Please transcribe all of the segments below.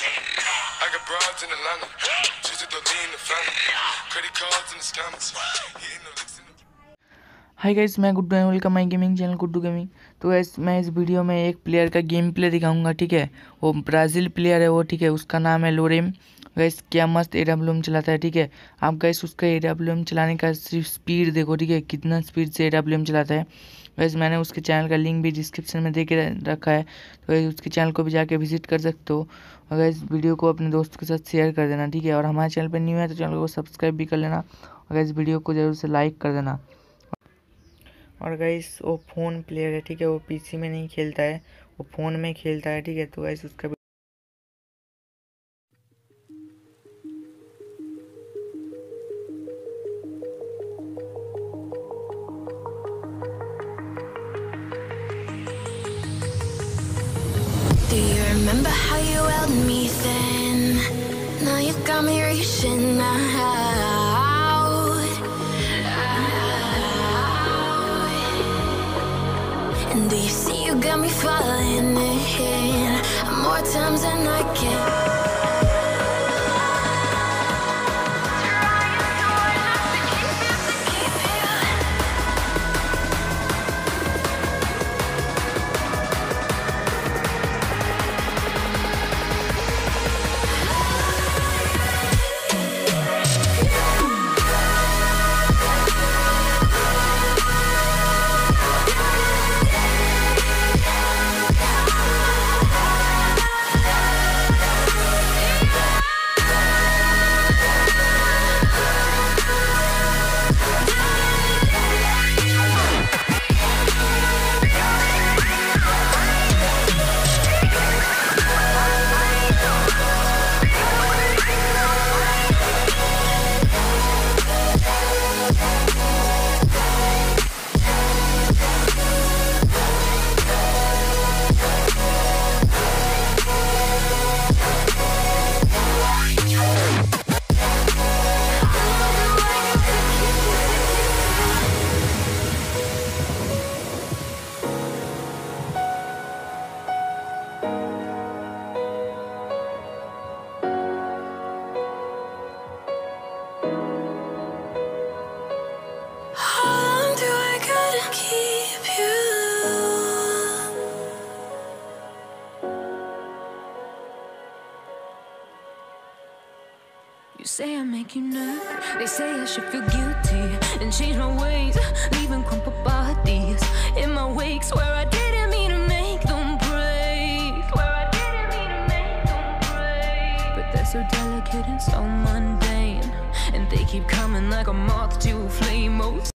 I got broads in Atlanta. Just to throw me in the family. Credit cards and the scammers. Hitting the licks in the hi guys, मैं Guddu and welcome my gaming channel Guddu gaming. तो guys मैं इस video में एक player का game play दिखाऊंगा, ठीक है। वो ब्राज़ील प्लेयर है वो, ठीक है। उसका नाम है लोरेम। गाइस क्या मस्त एडब्ल्यूएम चलाता है, ठीक है। आप गाइस उसका एडब्ल्यूएम चलाने का सिर्फ स्पीड देखो, ठीक है, कितना स्पीड से एडब्ल्यूएम चलाता है। गाइस मैंने उसके चैनल का लिंक भी डिस्क्रिप्शन में दे के रखा है, तो गाइस उसके चैनल को भी जाके विजिट कर सकते हो। और गाइस वीडियो को अपने दोस्तों के साथ शेयर कर देना, ठीक है। और हमारे चैनल पर न्यू है तो चैनल को सब्सक्राइब भी कर लेना, और गाइस वीडियो को ज़रूर से लाइक कर देना। और गाइस वो फ़ोन प्लेयर है, ठीक है। वो पीसी में नहीं खेलता है, वो फ़ोन में खेलता है, ठीक है। तो गाइस उसका Do you remember how you held me then? Now you got me reaching out. And do you see you got me falling in more times than I can? How long do I gotta keep you? You say I make you nervous. They say I should feel guilty and change my ways, leaving crumpled bodies in my wake. Swear I didn't mean to make them break. Swear I didn't mean to make them break. But they're so delicate and so mundane, and they keep coming like a moth to a flame. Oh,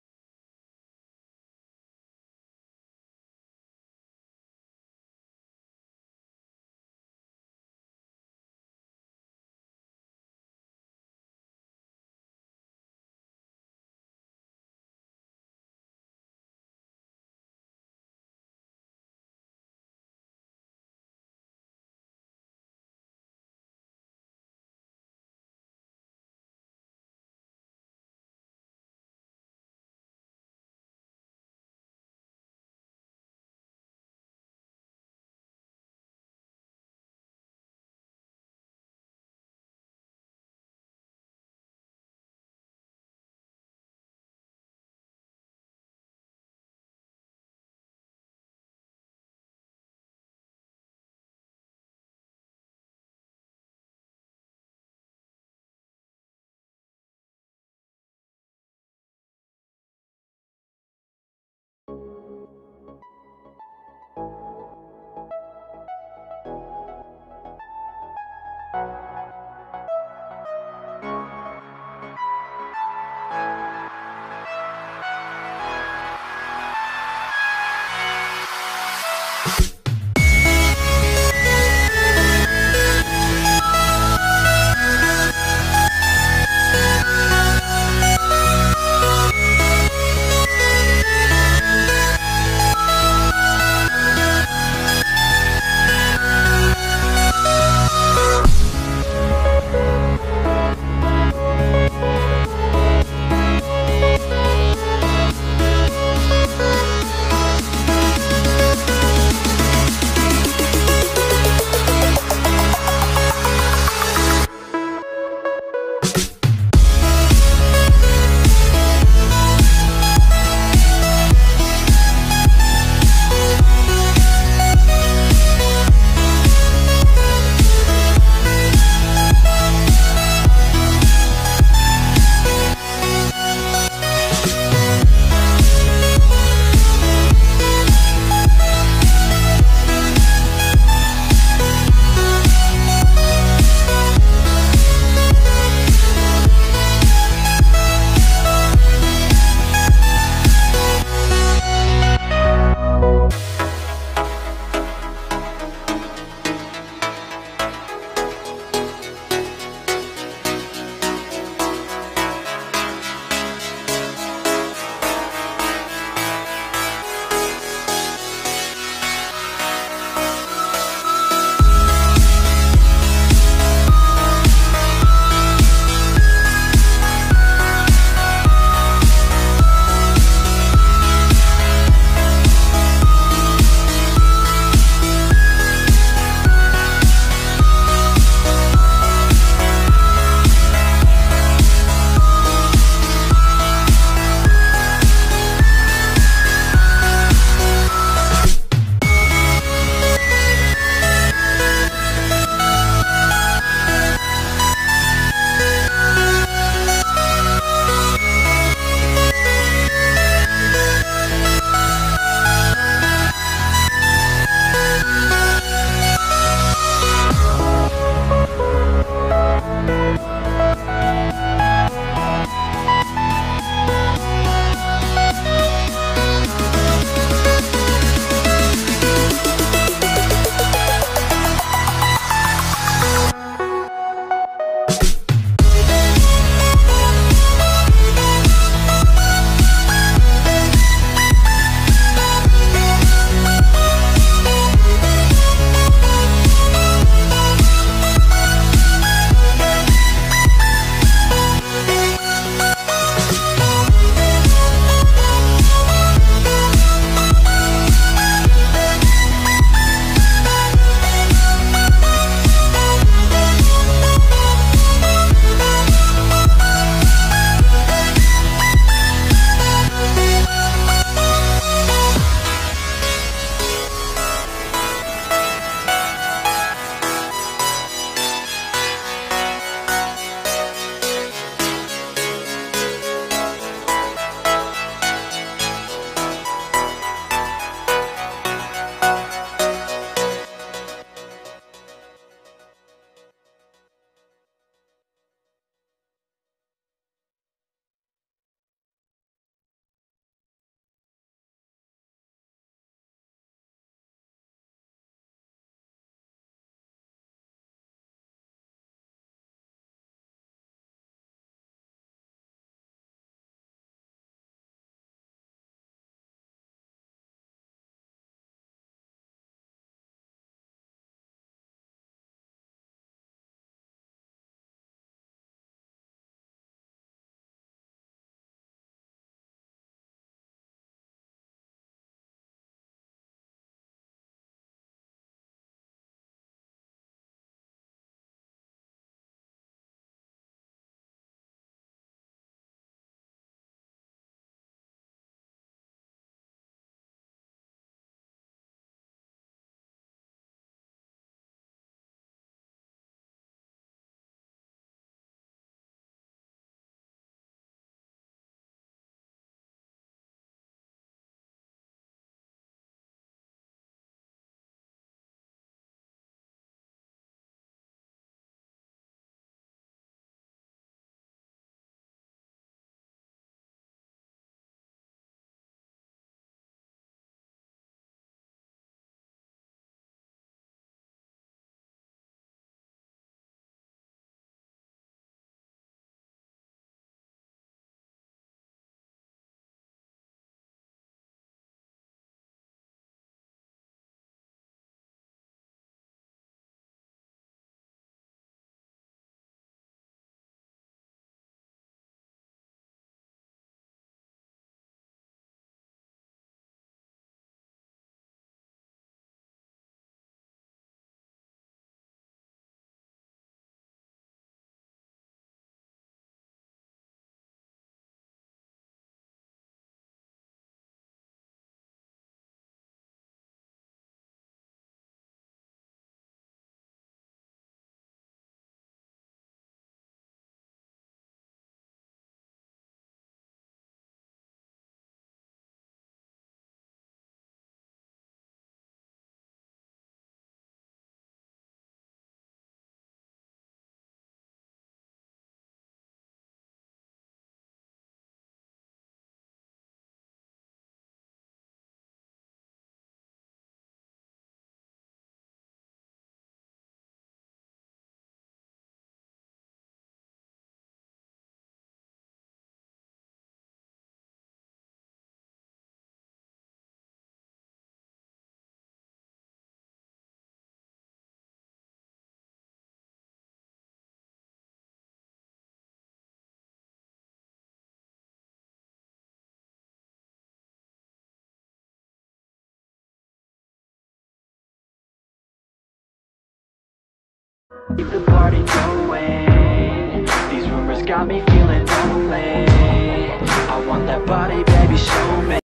Keep the party going. These rumors got me feeling lonely. I want that body, baby, show me.